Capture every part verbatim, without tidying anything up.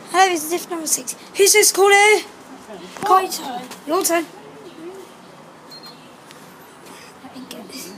Hello, this is diff number six. Who's this caller? My turn. Your turn. Let me get this.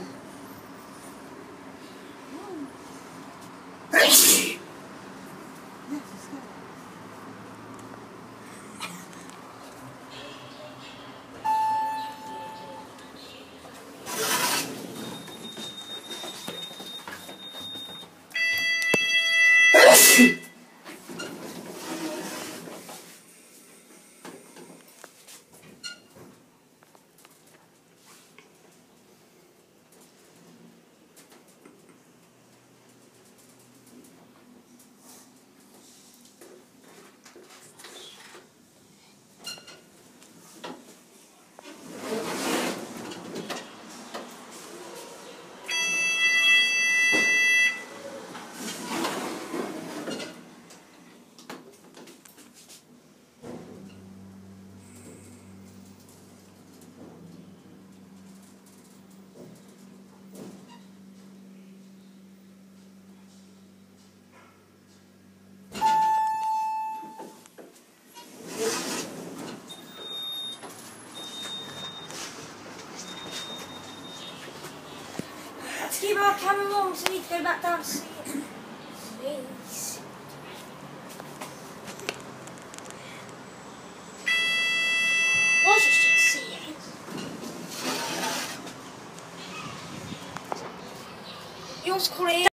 Keep our camera long, so we need to go back down to see it. Please. I was just to see it. You want to call it?